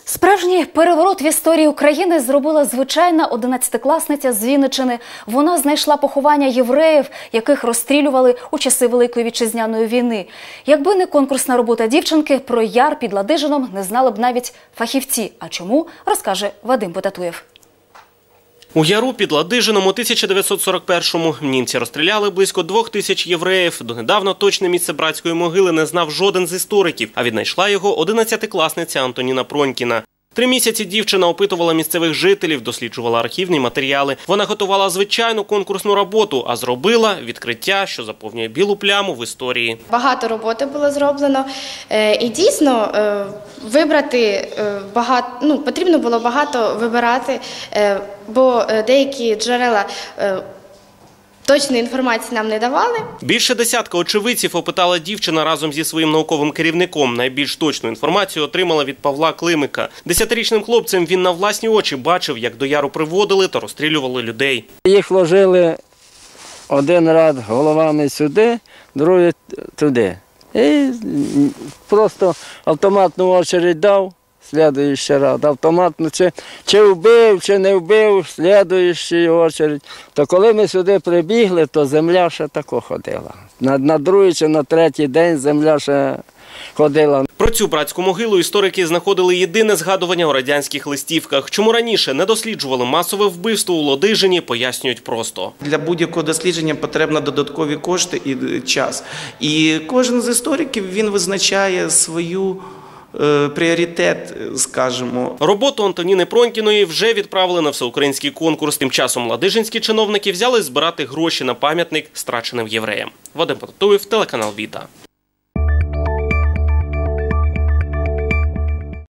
Справжній переворот в історії України зробила звичайна 11-класниця з Вінниччини. Вона знайшла поховання євреїв, яких розстрілювали у часи Великої Вітчизняної війни. Якби не конкурсна робота дівчинки, про яр під Ладижином не знали б навіть фахівці. А чому, розкаже Вадим Потатуєв. У яру під Ладижином у 1941-му німці розстріляли близько 2000 євреїв. Донедавна точне місце братської могили не знав жоден з істориків, а віднайшла його 11-класниця Антоніна Пронькіна. 3 місяці дівчина опитувала місцевих жителів, досліджувала архівні матеріали. Вона готувала звичайну конкурсну роботу, а зробила відкриття, що заповнює білу пляму в історії. Багато роботи було зроблено і дійсно вибрати потрібно було багато вибирати, бо деякі джерела точної інформації нам не давали. Більше десятка очевидців опитала дівчина разом зі своїм науковим керівником. Найбільш точну інформацію отримала від Павла Климика. 10-річним хлопцем він на власні очі бачив, як до яру приводили та розстрілювали людей. Їх ложили один ряд головами сюди, другий туди. І просто автоматну очередь дав. Слідуючий раз, автоматно, чи вбив, чи не вбив, слідуючий очередь. То коли ми сюди прибігли, то земля ще тако ходила. На другий чи на третій день земля ще ходила. Про цю братську могилу історики знаходили єдине згадування у радянських листівках. Чому раніше не досліджували масове вбивство у Ладижині, пояснюють просто. Для будь-якого дослідження потрібно додаткові кошти і час. І кожен з істориків, він визначає свою пріоритет, скажімо. Роботу Антоніни Пронькіної вже відправили на всеукраїнський конкурс. Тим часом ладижинські чиновники взяли збирати гроші на пам'ятник страченим євреям. Вадим Потатуєв, телеканал Віта.